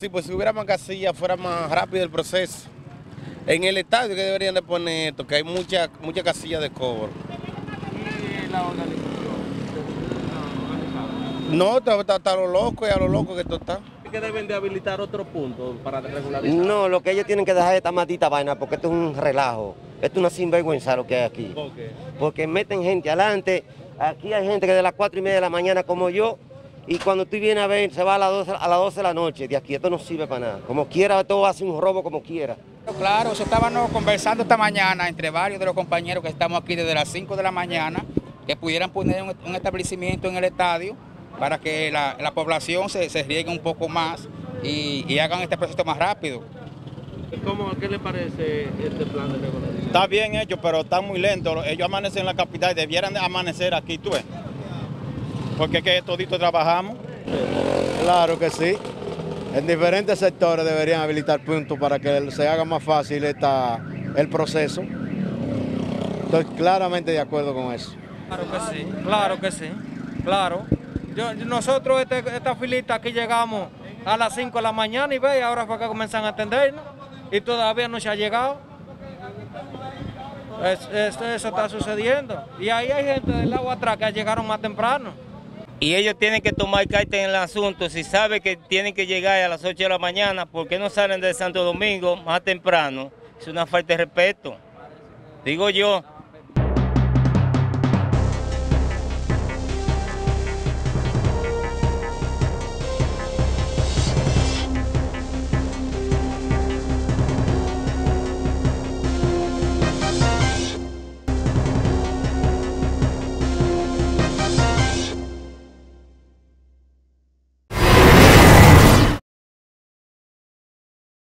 Sí, pues si hubiera más casillas fuera más rápido el proceso. En el estadio que deberían de poner esto, que hay muchas casillas de cobro. ¿Y la organización? No, está a lo loco y a lo loco que esto está. ¿Que deben de habilitar otro punto para regularizar? No, lo que ellos tienen que dejar es esta maldita vaina, porque esto es un relajo. Esto es una sinvergüenza lo que hay aquí. ¿Por qué? Porque meten gente adelante. Aquí hay gente que de las 4:30 de la mañana como yo, y cuando tú vienes a ver, se va a las 12 de la noche. De aquí esto no sirve para nada. Como quiera, todo hace un robo como quiera. Claro, eso estábamos conversando esta mañana entre varios de los compañeros que estamos aquí desde las 5 de la mañana, que pudieran poner un establecimiento en el estadio para que la población se riegue un poco más y hagan este proceso más rápido. ¿Qué le parece este plan de regularización? Está bien hecho, pero está muy lento. Ellos amanecen en la capital y debieran de amanecer aquí, tú ves. Porque es que toditos trabajamos. Claro que sí. En diferentes sectores deberían habilitar puntos para que se haga más fácil el proceso. Estoy claramente de acuerdo con eso. Claro que sí. Nosotros esta filita aquí llegamos a las 5 de la mañana y ve, ahora fue que comienzan a atendernos y todavía no se ha llegado. Eso está sucediendo. Y ahí hay gente del lado atrás que llegaron más temprano. Y ellos tienen que tomar carta en el asunto. Si saben que tienen que llegar a las 8 de la mañana, ¿por qué no salen de Santo Domingo más temprano? Es una falta de respeto. Digo yo.